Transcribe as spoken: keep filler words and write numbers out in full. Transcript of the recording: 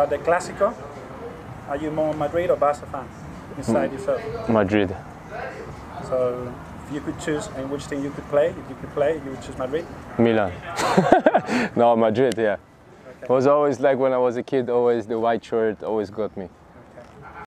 But the Clásico, are you more Madrid or Barca fan inside mm. yourself? Madrid. So if you could choose in which team you could play, if you could play, you would choose Madrid? Milan. No, Madrid, yeah. Okay. It was always like when I was a kid, always the white shirt always got me.